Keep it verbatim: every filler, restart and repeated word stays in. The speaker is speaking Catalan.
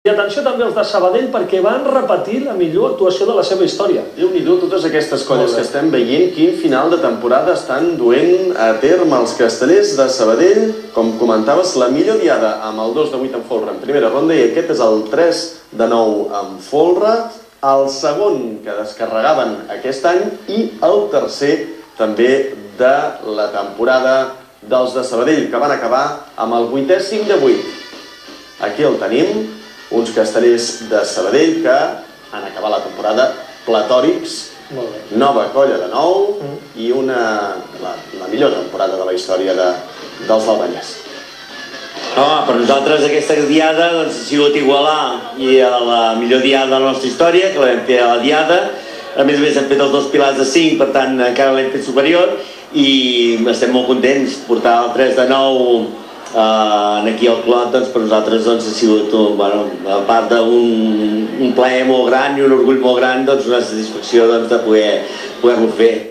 atenció també els de Sabadell perquè van repetir la millor actuació de la seva història. Déu-n'hi-do, totes aquestes colles que estem veient, quin final de temporada estan duent a terme els castellers de Sabadell. Com comentaves, la millor diada amb el dos de vuit en folre en primera ronda i aquest és el tres de nou en folre, el segon que descarregaven aquest any i el tercer també de la temporada dels de Sabadell, que van acabar amb el vuitè cinc de vuit. Aquí el tenim, uns castellers de Sabadell que han acabat la temporada platòrics, nova colla de nou i una, la, la millor temporada de la història de, dels del Vallès. Home, per nosaltres aquesta diada doncs, ha sigut igualar i a la millor diada de la nostra història, que l'hem fet a la diada. A més a més hem fet els dos pilars de cinc, per tant encara l'hem fet superior i estem molt contents. Portar el tres de nou Uh, aquí al Clot, doncs, per nosaltres doncs, ha sigut, bueno, a part d'un un plaer molt gran i un orgull molt gran, doncs, una satisfacció doncs, de poder poder-lo fer.